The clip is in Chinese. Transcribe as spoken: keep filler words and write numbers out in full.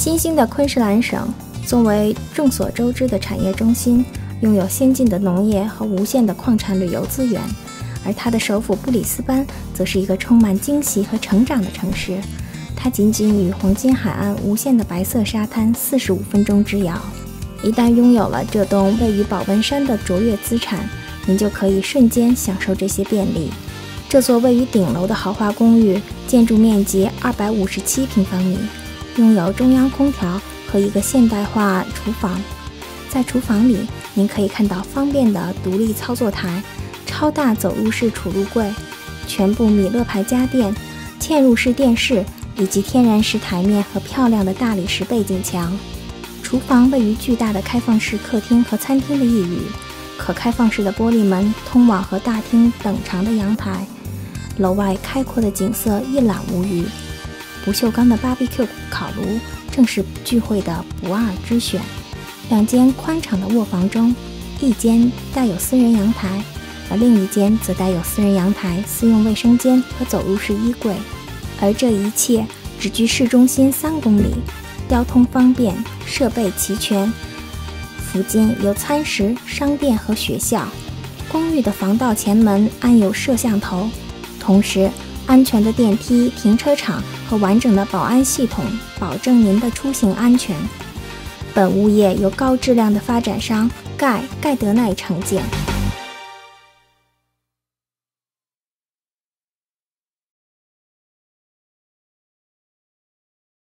新兴的昆士兰省作为众所周知的产业中心，拥有先进的农业和无限的矿产旅游资源，而它的首府布里斯班则是一个充满惊喜和成长的城市。它仅仅与黄金海岸无限的白色沙滩四十五分钟之遥。一旦拥有了这栋位于保温山的卓越资产，您就可以瞬间享受这些便利。这座位于顶楼的豪华公寓，建筑面积二百五十七平方米，拥有中央空调和一个现代化厨房。在厨房里，您可以看到方便的独立操作台、超大走入式储物柜、全部米勒牌家电、嵌入式电视，以及天然石台面和漂亮的大理石背景墙。厨房位于巨大的开放式客厅和餐厅的一隅，可开放式的玻璃门通往和大厅等长的阳台。楼外开阔的景色一览无余，不锈钢的 B B Q 烤炉正是聚会的不二之选。两间宽敞的卧房中，一间带有私人阳台，而另一间则带有私人阳台、私用卫生间和走入式衣柜。而这一切只距市中心三公里，交通方便，设备齐全。附近有餐食、商店和学校。公寓的防盗前门安有摄像头，同时安全的电梯、停车场和完整的保安系统保证您的出行安全。本物业由高质量的发展商盖盖德奈承建。